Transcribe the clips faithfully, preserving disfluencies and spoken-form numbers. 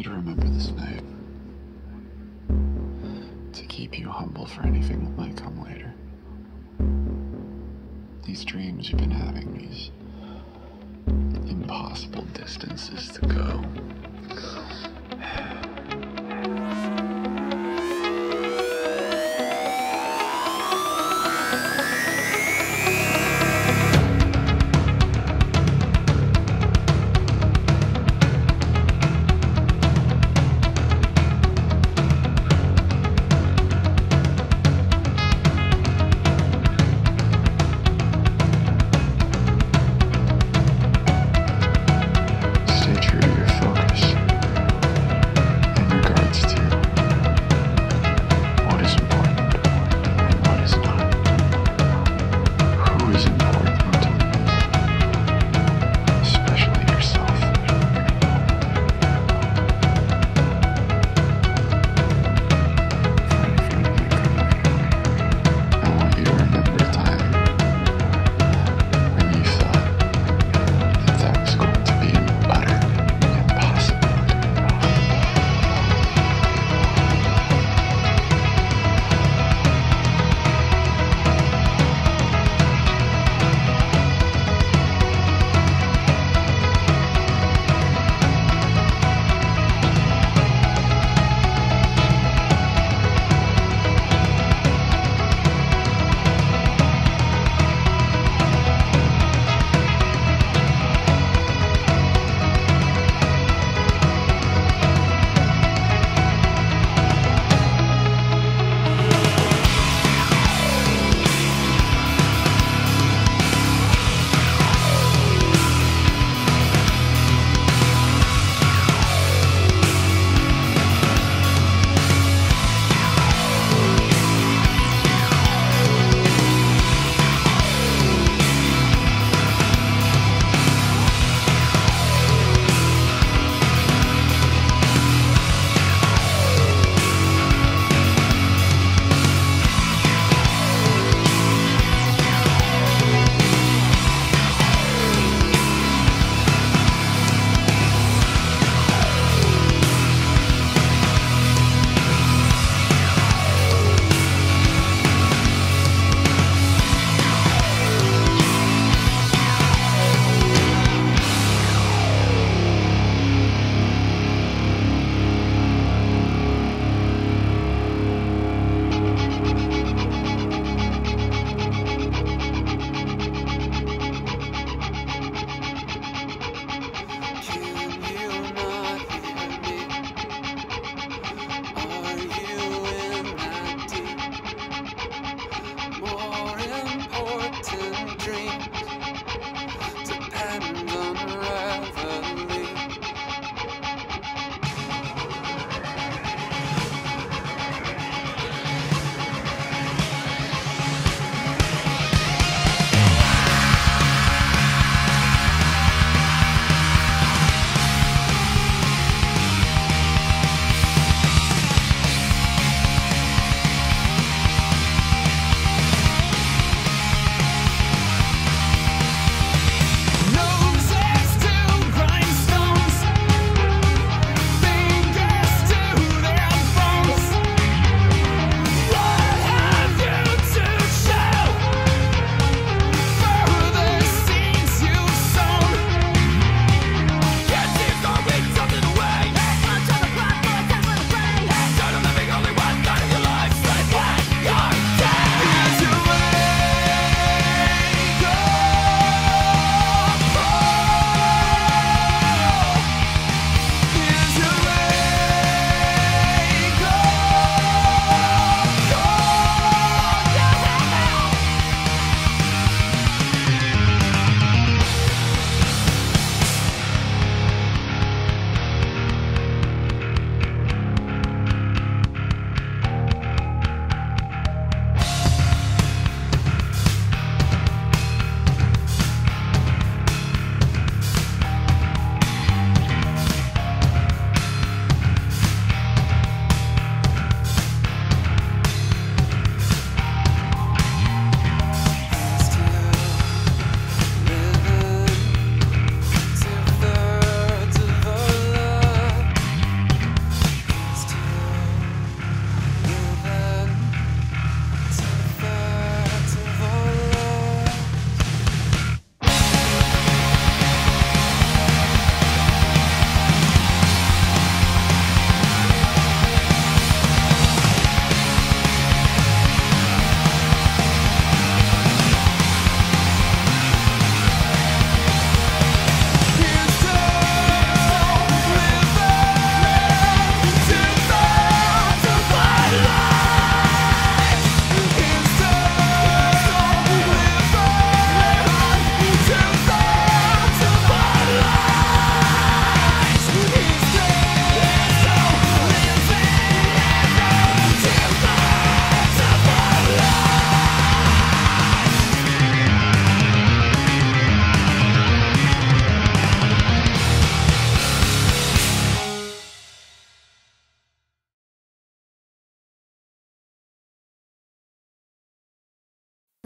you to remember this night. To keep you humble for anything that might come later. These dreams you've been having, these impossible distances to go. Stay true to your focus.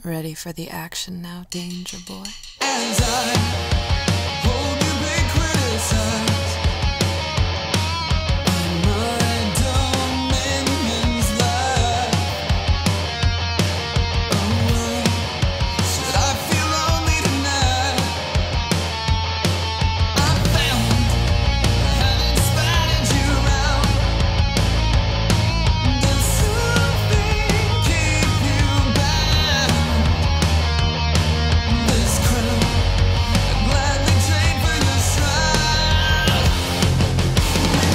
Ready for the action now, danger boy? As I hold you, be criticized, and my dominion's life. Oh, should I feel lonely tonight? I found I haven't spotted you around. Does something keep you bound? This crown I'd gladly trade for your smile. We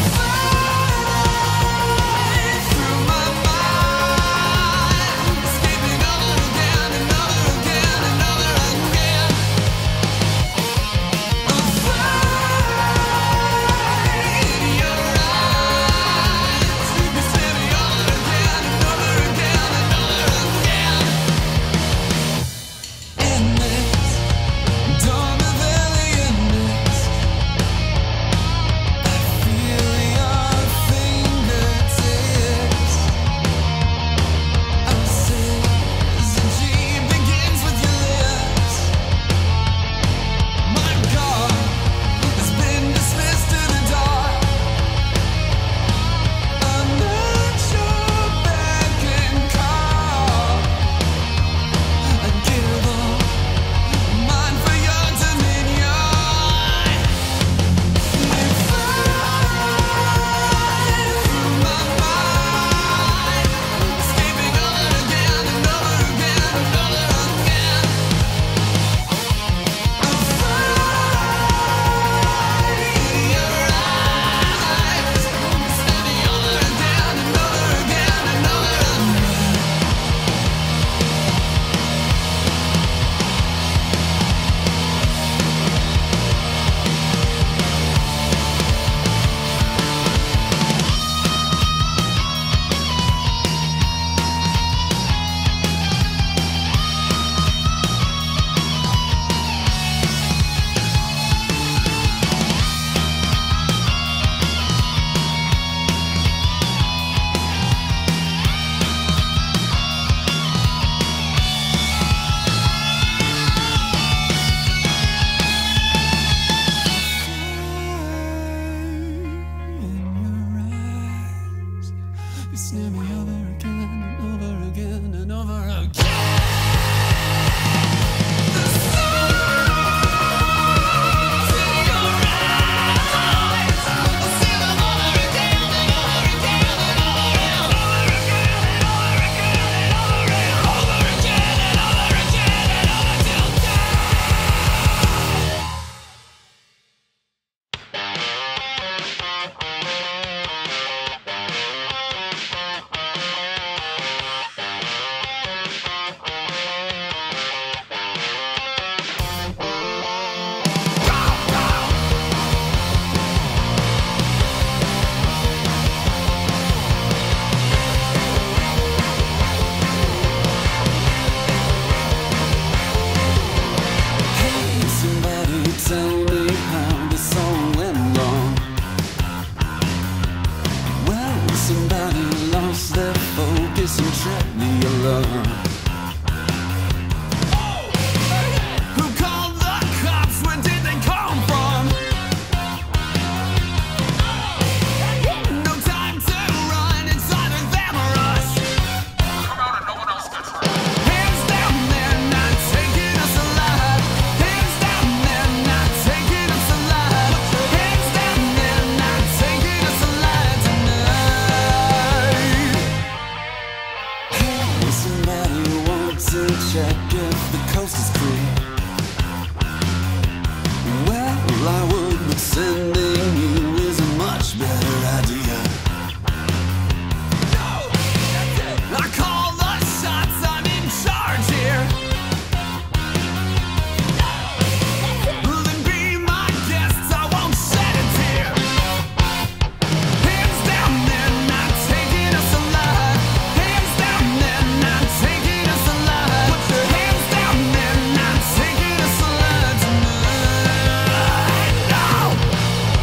fly through my mind, escaping over again and over again and over again. A fire in your eyes, you spin me over again and over again and over again. In this dawn of alienness, I feel your fingertips. I'll say as the dream begins with your lips. My guard has been dismissed to the dark. I'm not your beck and call. I'd give all mine for your dominion. We fly through my mind, escaping over again and over again and over again. A fire in your eyes, spin me over again and over again and over again. In your eyes, you snare me over again and over again and over again. The stars in your eyes, I see them over again and over again and over and over again and over again and over and over again and over again and over till death. Hey, somebody tell me how this song went wrong. Well, somebody lost their focus and tracked me along. Who called the cops? Where did they come from? No time to run, it's either them or us. Hands down, they're not taking us alive. Hands down, they're not taking us alive. Hands down, they're not taking us alive tonight. Hey, somebody want to check if the coast is clear? Well, I would, but sending you is a much better idea. I call the shots, I'm in charge here. Then be my guests, I won't shed a tear. Hands down, they're not taking us alive. Hands down, they're not taking us alive. Hands down, they're not taking us alive tonight. No!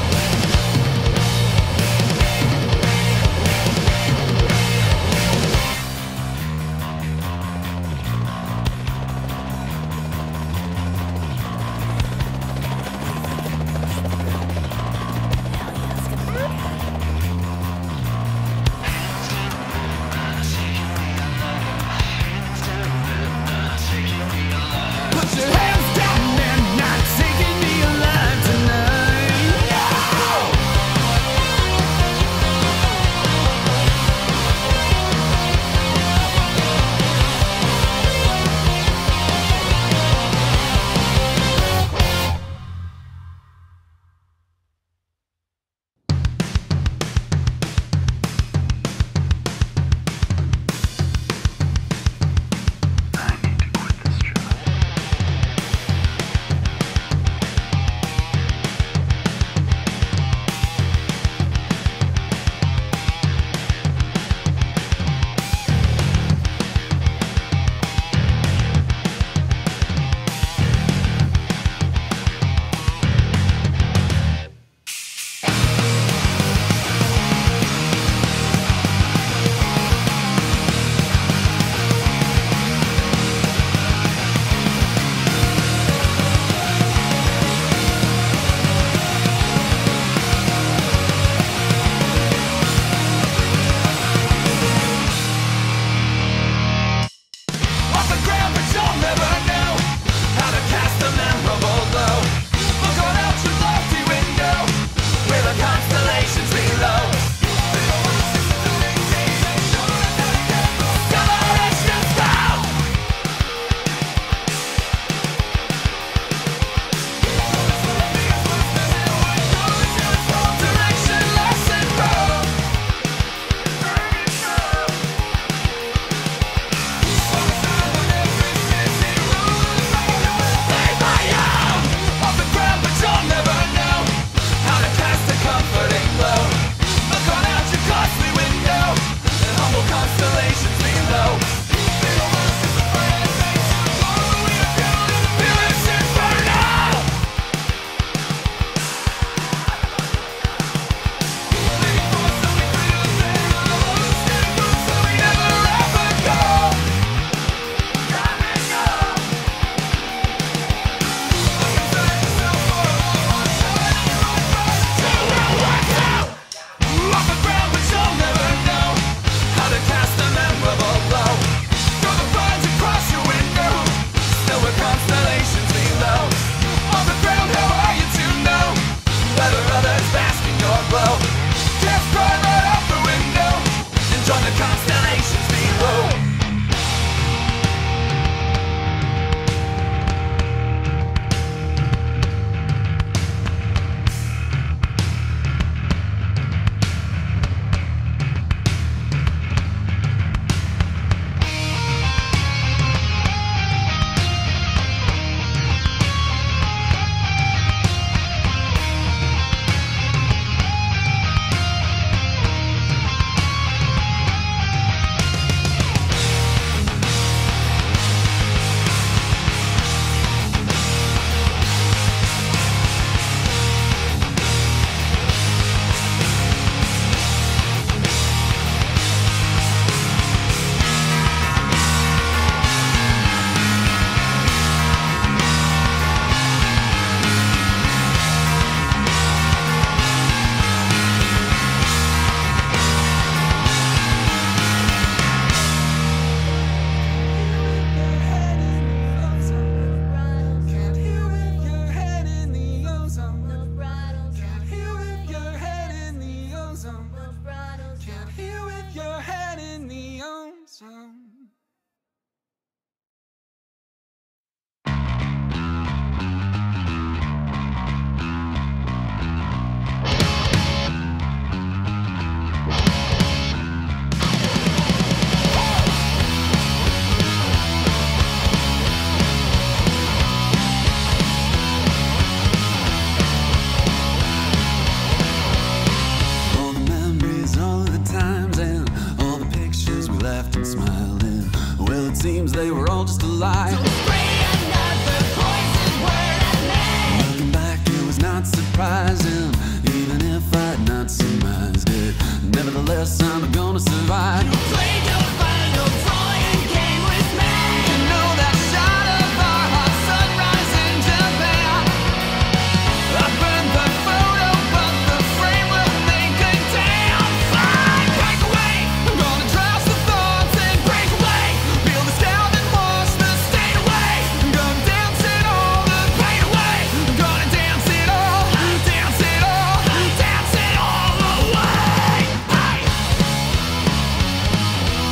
seems they were all just a lie. So spray another poison word at me. Looking back, it was not surprising, even if I'd not surmised it. Nevertheless, I'm gonna survive. You played your final drawing game with me. You know that shot of our hot sunrise in Japan. I burned the photo, but the frame will make a damn fine. Break away, I'm gonna drown the thoughts and break away. Peel the scalp and wash the stain away. I'm gonna dance it all, the pain away. I'm gonna dance it all, dance it all, dance it all away. Hey!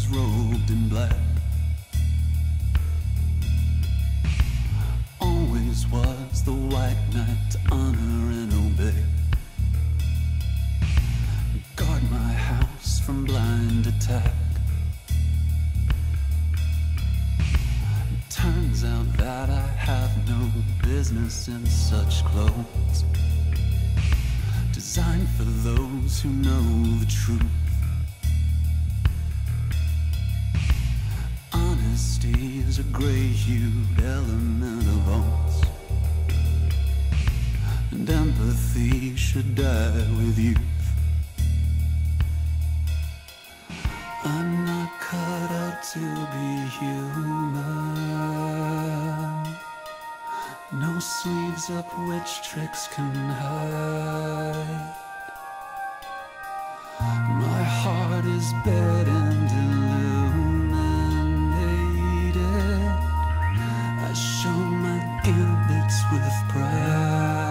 was robed in black. Always was the white knight to honor and obey. Guard my house from blind attack. Turns out that I have no business in such clothes, designed for those who know the truth. Honesty is a gray-hued element of us, and empathy should die with youth. I'm not cut out to be human. No sleeves up which tricks can hide. My heart is bed and illuminated. I show my gambits with pride.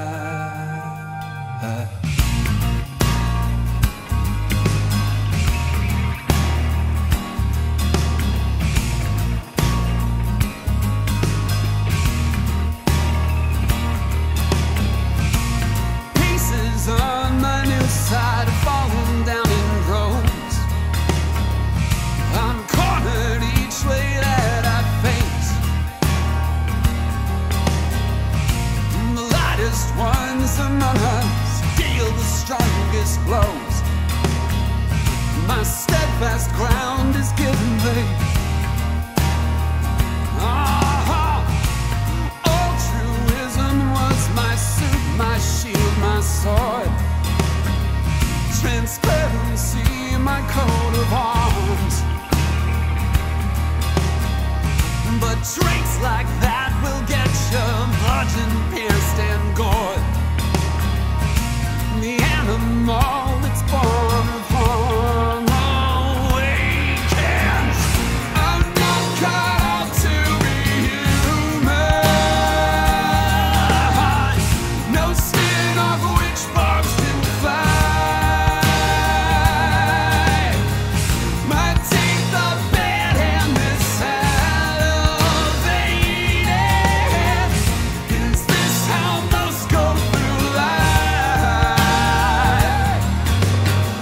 On my new side, falling down in rows. I'm cornered each way that I face. The lightest ones among us deal the strongest blows. My steadfast ground is given way. Ah, all truism was my suit, my shield, my sword. Transparency, my coat of arms. But traits like that will get you bludgeoned, pierced, and gored. The animal that's born of harm awakens. I'm not cut out to be human. No skin of which sparks can fly. My teeth are bad and this salivated. Is this how most go through life?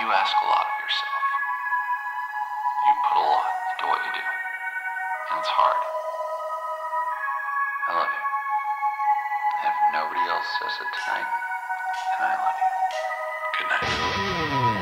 do ask a lot of yourself. You put a lot into what you do, and it's hard. I love you. And if nobody else says it tonight, then I love you. Good night.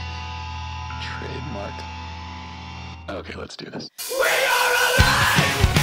Okay, let's do this. We are alive!